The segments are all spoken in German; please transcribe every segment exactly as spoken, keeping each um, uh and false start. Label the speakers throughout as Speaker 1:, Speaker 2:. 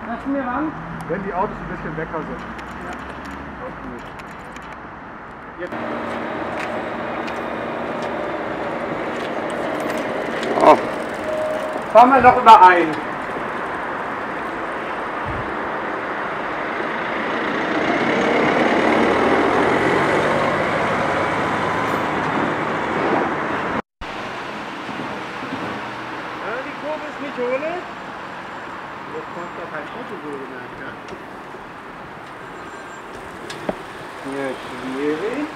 Speaker 1: Lassen wir ran?
Speaker 2: Wenn die Autos ein bisschen weg sind.
Speaker 1: Ja.
Speaker 2: Jetzt.
Speaker 1: Oh. Fahren wir doch überein.
Speaker 2: Die Kurve ist nicht ohne. Jetzt kommt doch kein Auto wohlgemerkt, ja?
Speaker 1: Ja, schwierig.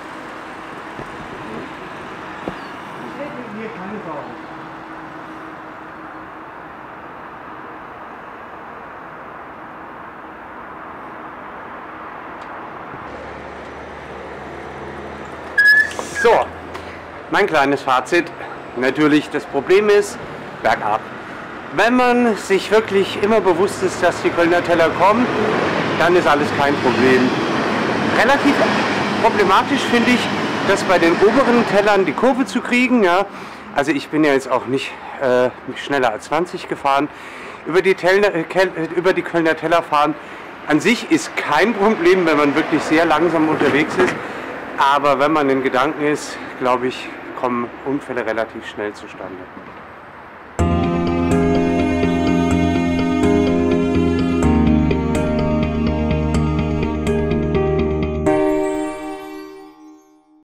Speaker 1: Ich hätte hier keine Sorgen. So, mein kleines Fazit. Natürlich, das Problem ist, bergab. Wenn man sich wirklich immer bewusst ist, dass die Kölner Teller kommen, dann ist alles kein Problem. Relativ problematisch finde ich, dass bei den oberen Tellern die Kurve zu kriegen. Ja? Also ich bin ja jetzt auch nicht, äh, nicht schneller als zwanzig gefahren. Über die, Tellner, äh, über die Kölner Teller fahren an sich ist kein Problem, wenn man wirklich sehr langsam unterwegs ist. Aber wenn man in Gedanken ist, glaube ich, kommen Unfälle relativ schnell zustande.